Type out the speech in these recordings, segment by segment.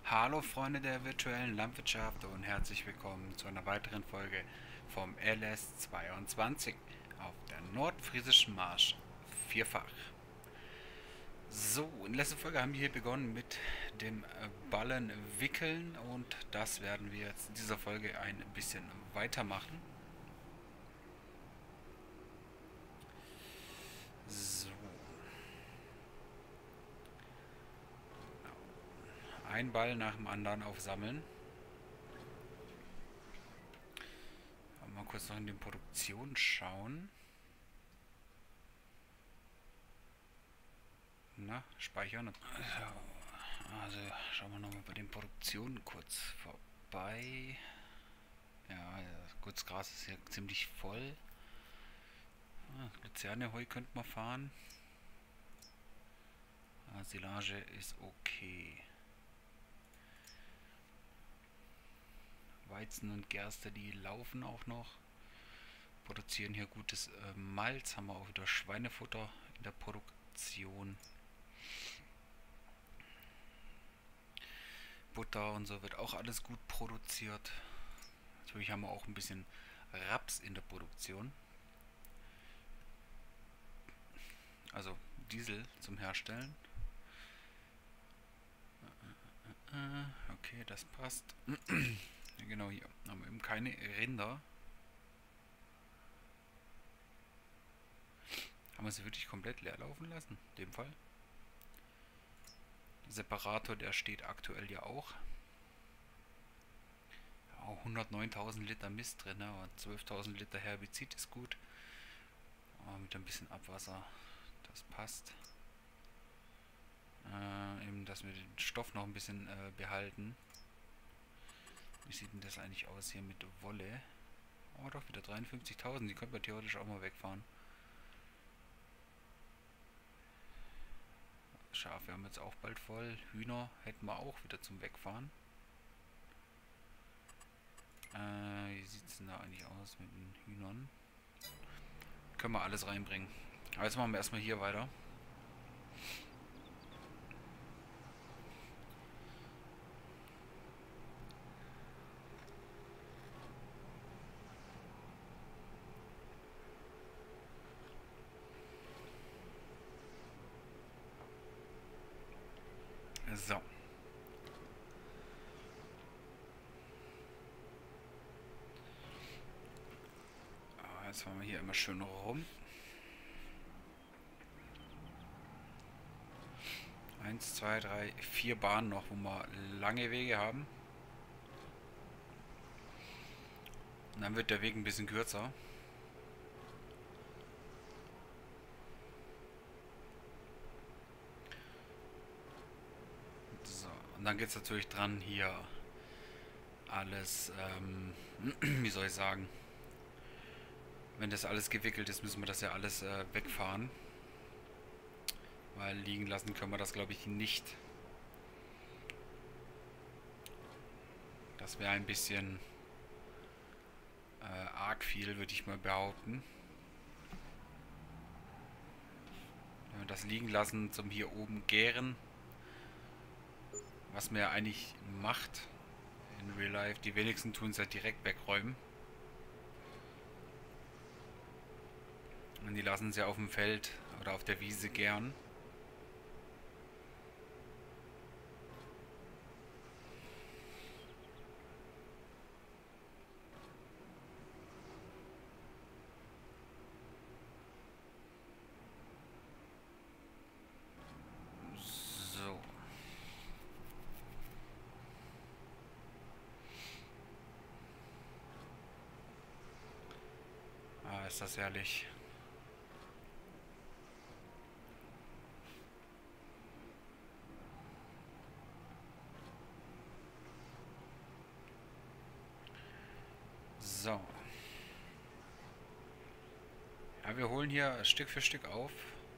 Hallo Freunde der virtuellen Landwirtschaft und herzlich willkommen zu einer weiteren Folge vom LS22 auf der Nordfriesischen Marsch vierfach. So, in der letzten Folge haben wir hier begonnen mit dem Ballen wickeln und das werden wir jetzt in dieser Folge ein bisschen weitermachen. So, ein Ball nach dem anderen aufsammeln. Mal kurz noch in die Produktion schauen. Na, speichern. Also schauen wir nochmal bei den Produktionen kurz vorbei. Ja, gut, das Gras ist ja ziemlich voll. Luzerneheu könnte man fahren. Silage ist okay. Weizen und Gerste, die laufen auch noch. Produzieren hier gutes Malz. Haben wir auch wieder Schweinefutter in der Produktion. Butter und so wird auch alles gut produziert. Natürlich haben wir auch ein bisschen Raps in der Produktion. Also Diesel zum Herstellen. Okay, das passt. Genau, hier haben wir eben keine Rinder. Haben wir sie wirklich komplett leer laufen lassen, in dem Fall. Der Separator, der steht aktuell ja auch. 109.000 Liter Mist drin, aber 12.000 Liter Herbizid ist gut. Mit ein bisschen Abwasser, das passt. Eben, dass wir den Stoff noch ein bisschen behalten. Wie sieht denn das eigentlich aus hier mit Wolle? Oh doch, wieder 53.000, die könnte man theoretisch auch mal wegfahren. Schafe haben jetzt auch bald voll. Hühner hätten wir auch wieder zum Wegfahren. Wie sieht es denn da eigentlich aus mit den Hühnern? Können wir alles reinbringen. Aber jetzt machen wir erstmal hier weiter. So. Jetzt fahren wir hier immer schön rum. 1, 2, 3, 4 Bahnen noch, wo wir lange Wege haben. Und dann wird der Weg ein bisschen kürzer. So, und dann geht es natürlich dran, hier alles, wie soll ich sagen, wenn das alles gewickelt ist, müssen wir das ja alles wegfahren. Weil liegen lassen können wir das, glaube ich, nicht. Das wäre ein bisschen arg viel, würde ich mal behaupten. Wenn wir das liegen lassen zum hier oben gären, was man ja eigentlich macht in Real Life, die wenigsten tun es ja direkt wegräumen. Und die lassen es ja auf dem Feld oder auf der Wiese gären. So. Ist das herrlich. So. Ja, wir holen hier Stück für Stück auf.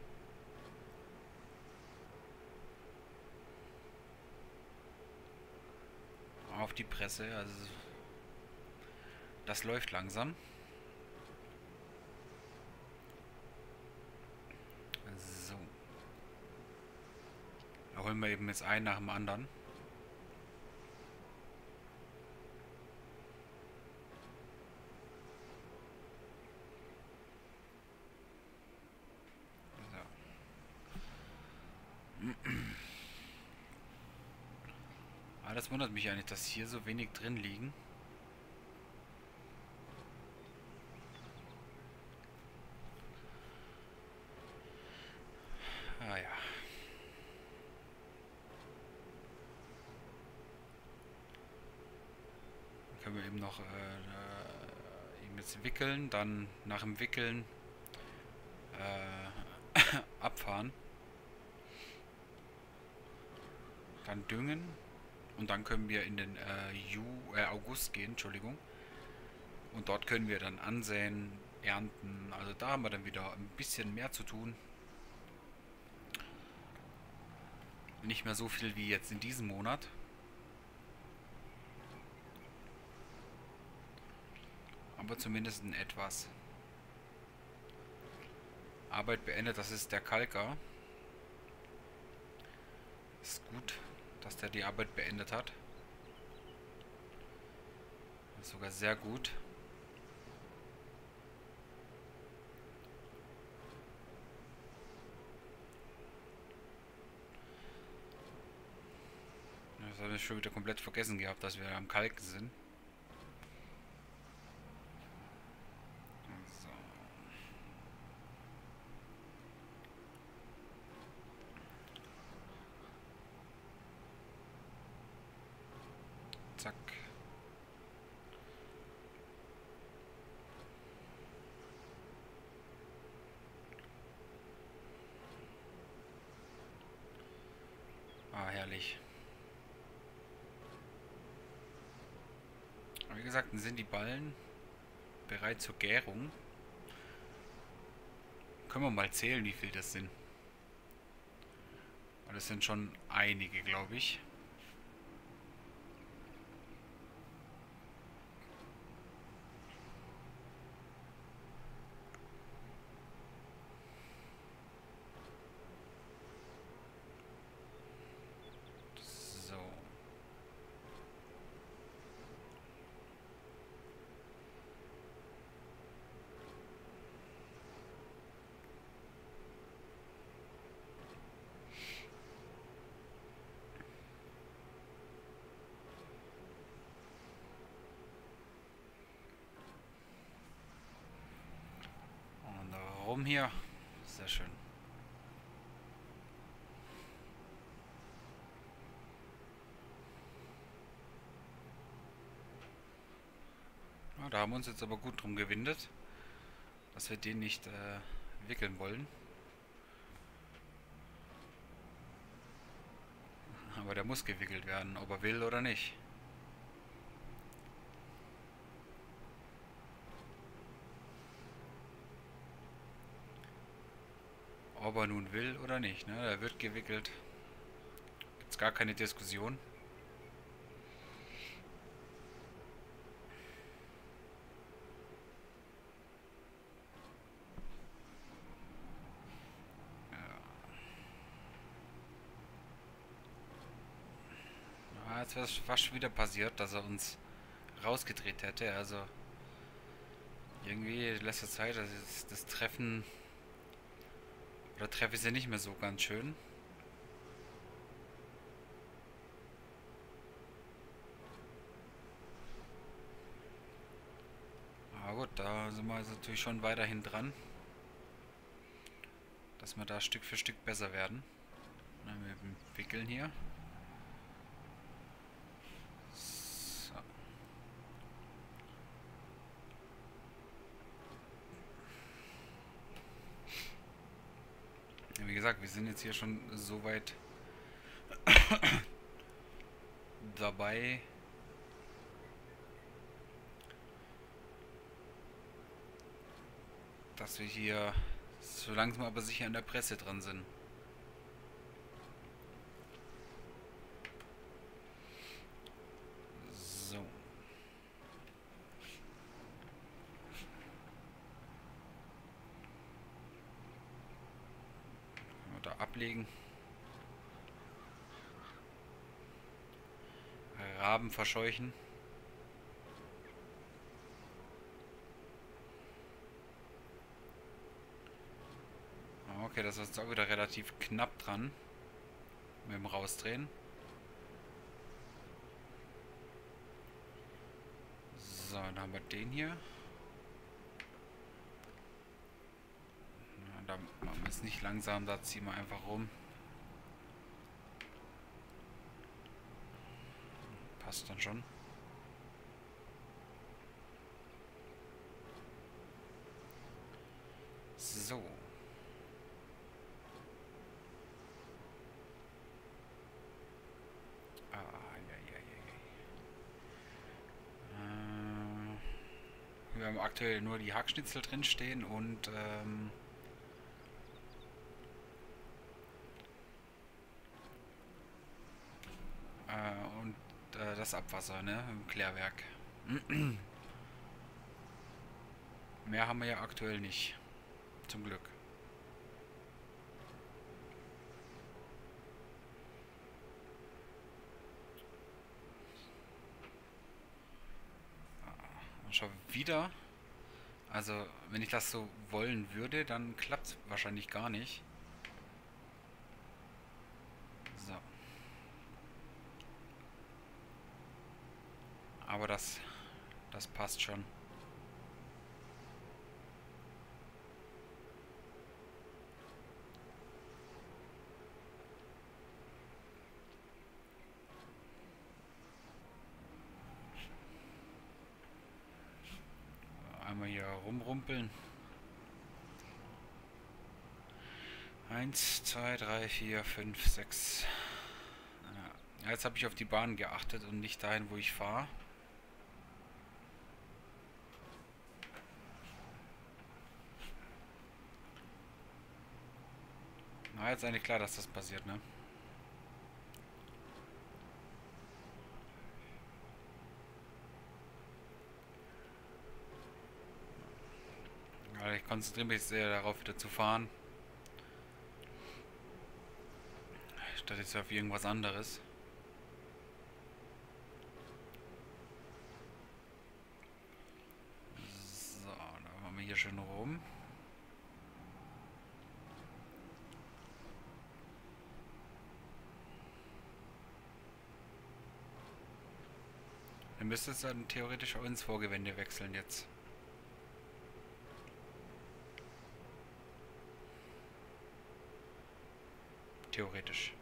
Auf die Presse. Also das läuft langsam. So. Da holen wir eben jetzt einen nach dem anderen. Ah, das wundert mich eigentlich, dass hier so wenig drin liegen. Ah ja. Dann können wir eben noch eben jetzt wickeln, dann nach dem Wickeln abfahren, dann düngen und dann können wir in den August gehen, Entschuldigung. Und dort können wir dann ansäen, ernten. Also da haben wir dann wieder ein bisschen mehr zu tun. Nicht mehr so viel wie jetzt in diesem Monat. Aber zumindest in etwas. Arbeit beendet, das ist der Kalker. Ist gut, dass der die Arbeit beendet hat. Ist sogar sehr gut. Das habe ich schon wieder komplett vergessen gehabt, dass wir am Kalken sind. So. Zack. Ah, herrlich. Aber wie gesagt, sind die Ballen bereit zur Gärung. Können wir mal zählen, wie viel das sind. Weil das sind schon einige, glaube ich. So. Und rum hier. Sehr schön. Ja, da haben wir uns jetzt aber gut drum gewindet, dass wir den nicht wickeln wollen. Aber der muss gewickelt werden, ob er will oder nicht. Ob er nun will oder nicht, ne? Der wird gewickelt. Gibt's gar keine Diskussion. Ja, jetzt wäre es fast schon wieder passiert, dass er uns rausgedreht hätte. Also irgendwie in letzter Zeit, also das Treffen oder treffe ich sie nicht mehr so ganz schön. Aber gut, da sind wir jetzt natürlich schon weiterhin dran, dass wir da Stück für Stück besser werden. Na, wir wickeln hier. So. Ja, wie gesagt, wir sind jetzt hier schon so weit dabei, dass wir hier so langsam aber sicher in der Presse dran sind. So. Können wir da ablegen. Raben verscheuchen. Okay, das ist jetzt auch wieder relativ knapp dran. Mit dem Rausdrehen. dann haben wir den hier. Ja, da machen wir es nicht langsam, da ziehen wir einfach rum. Passt dann schon. So. Wir haben aktuell nur die Hackschnitzel drin stehen und das Abwasser, ne, im Klärwerk. Mehr haben wir ja aktuell nicht. Zum Glück. Schon wieder. Also, wenn ich das so wollen würde, dann klappt es wahrscheinlich gar nicht. So. Aber das passt schon. Einmal hier rumrumpeln. 1, 2, 3, 4, 5, 6. Ja, jetzt habe ich auf die Bahn geachtet und nicht dahin, wo ich fahre. Na, jetzt ist eigentlich klar, dass das passiert, ne? Ja, ich konzentriere mich sehr darauf, wieder zu fahren. Statt jetzt auf irgendwas anderes. So, dann machen wir hier schön rum. Dann müsste es dann theoretisch auch ins Vorgewende wechseln jetzt. Theoretisch.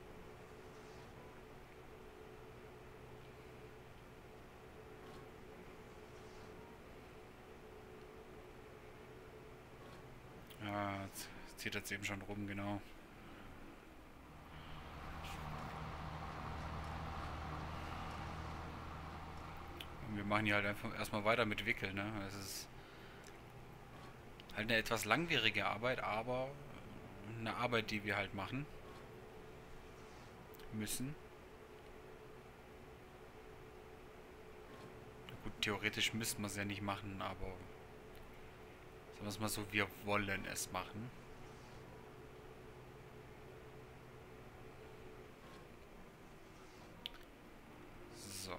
Ja, jetzt zieht jetzt eben schon rum, genau. Und wir machen hier halt einfach erstmal weiter mit Wickeln, ne? Es ist halt eine etwas langwierige Arbeit, aber eine Arbeit, die wir halt machen müssen. Gut, theoretisch müssten wir es ja nicht machen, aber sagen wir es mal so, wir wollen es machen. So.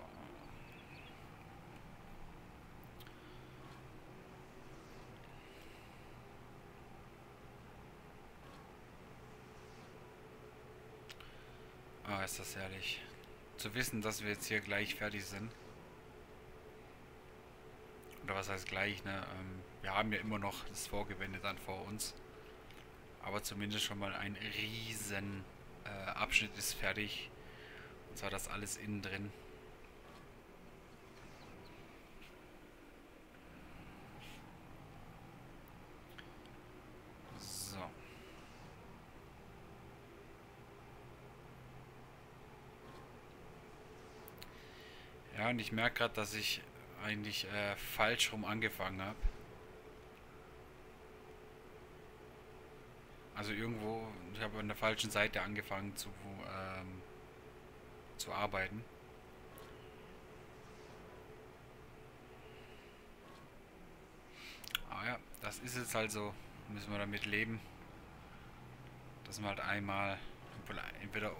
Ah, ist das herrlich. Zu wissen, dass wir jetzt hier gleich fertig sind. Oder was heißt gleich, ne? Wir haben ja immer noch das Vorgewende dann vor uns. Aber zumindest schon mal ein riesen Abschnitt ist fertig. Und zwar das alles innen drin. So. Ja, und ich merke gerade, dass ich eigentlich falsch rum angefangen habe. Also irgendwo, ich habe an der falschen Seite angefangen zu arbeiten. Aber ja, das ist jetzt halt so. Müssen wir damit leben. Dass wir halt einmal, entweder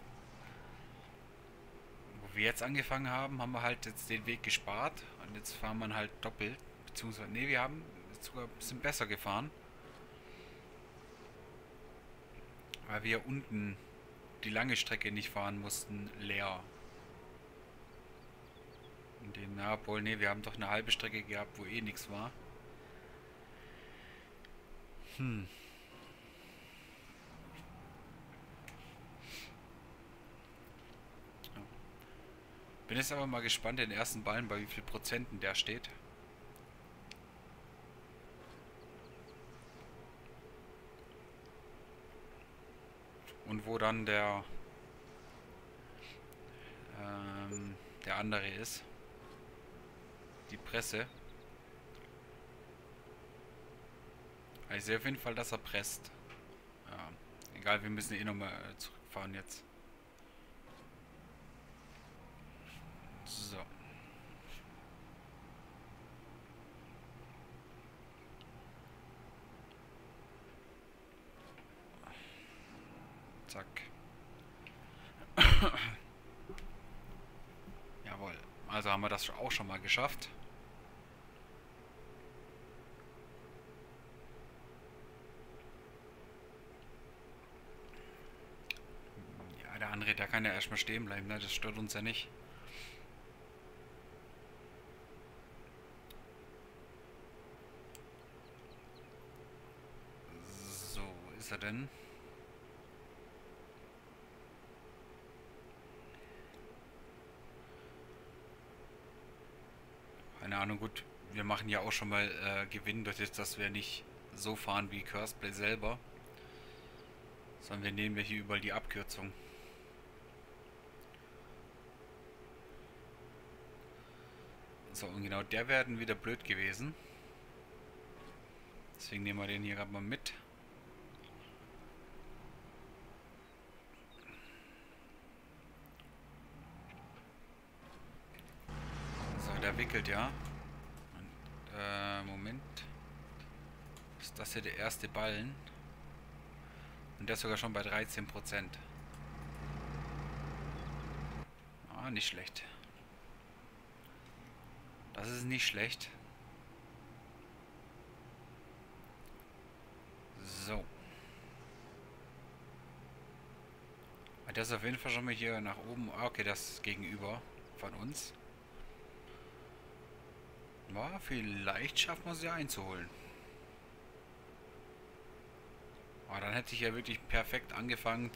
wo wir jetzt angefangen haben, haben wir halt jetzt den Weg gespart und jetzt fahren wir halt doppelt. Beziehungsweise, ne, wir haben jetzt sogar ein bisschen besser gefahren. Weil wir unten die lange Strecke nicht fahren mussten, leer. Und Na, obwohl, nee, wir haben doch eine halbe Strecke gehabt, wo eh nichts war. Hm. Bin jetzt aber mal gespannt, den ersten Ballen, bei wie viel Prozenten der steht. Und wo dann der andere ist. Die Presse. Ich sehe auf jeden Fall, dass er presst. Ja, egal, wir müssen eh nochmal zurückfahren jetzt. So. Zack. Jawohl. Also haben wir das auch schon mal geschafft. Ja, der andere, der kann ja erstmal stehen bleiben, ne? Das stört uns ja nicht. So, wo ist er denn? Keine Ahnung, gut. Wir machen ja auch schon mal Gewinn, durch das, dass wir nicht so fahren wie Curseplay selber. Sondern wir nehmen hier überall die Abkürzung. So, und genau der wäre dann wieder blöd gewesen. Deswegen nehmen wir den hier gerade mal mit. So, der wickelt ja. Und, Moment. Ist das hier der erste Ballen? Und der ist sogar schon bei 13%. Ah, nicht schlecht. Das ist nicht schlecht. So. Der ist auf jeden Fall schon mal hier nach oben. Ah, okay, das ist gegenüber von uns. Ja, vielleicht schaffen wir es ja einzuholen. Aber dann hätte ich ja wirklich perfekt angefangen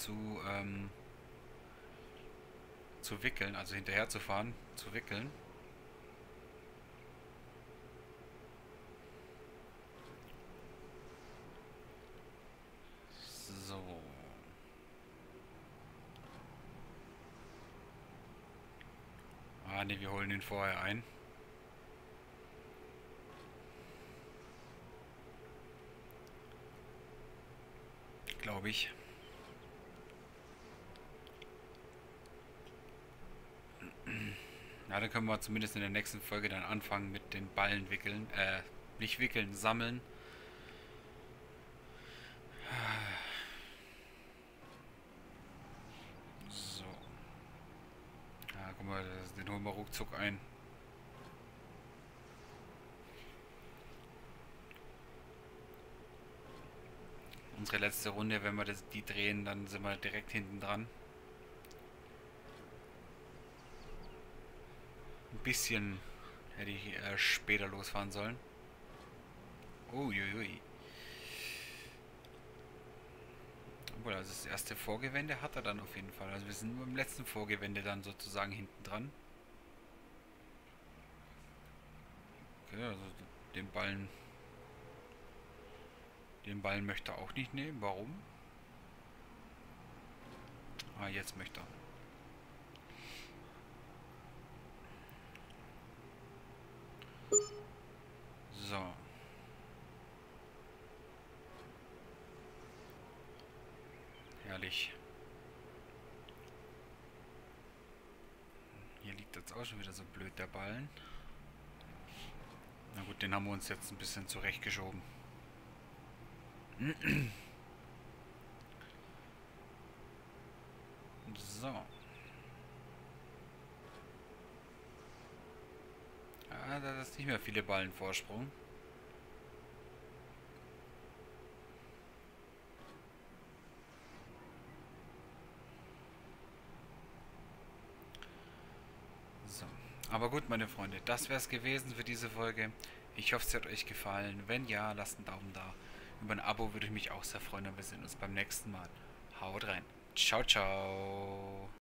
zu wickeln, also hinterher zu fahren, zu wickeln. So. Ah ne, wir holen ihn vorher ein. Glaube ich. Na, dann können wir zumindest in der nächsten Folge dann anfangen mit den Ballen wickeln. Nicht wickeln, sammeln. So. Ja, guck mal, den holen wir ruckzuck ein. Unsere letzte Runde, wenn wir die drehen, dann sind wir direkt hinten dran. Ein bisschen hätte ich später losfahren sollen. Uiuiui. Obwohl, also das erste Vorgewende hat er dann auf jeden Fall. Also wir sind nur im letzten Vorgewende dann sozusagen hinten dran. Okay, also den Ballen möchte er auch nicht nehmen. Warum? Ah, jetzt möchte er. So. Herrlich. Hier liegt jetzt auch schon wieder so blöd der Ballen. Na gut, den haben wir uns jetzt ein bisschen zurechtgeschoben. So. Ah, da ist nicht mehr viele Ballen Vorsprung. So. Aber gut, meine Freunde, das wäre es gewesen für diese Folge. Ich hoffe, es hat euch gefallen. Wenn ja, lasst einen Daumen da. Über ein Abo würde ich mich auch sehr freuen und wir sehen uns beim nächsten Mal. Haut rein. Ciao, ciao.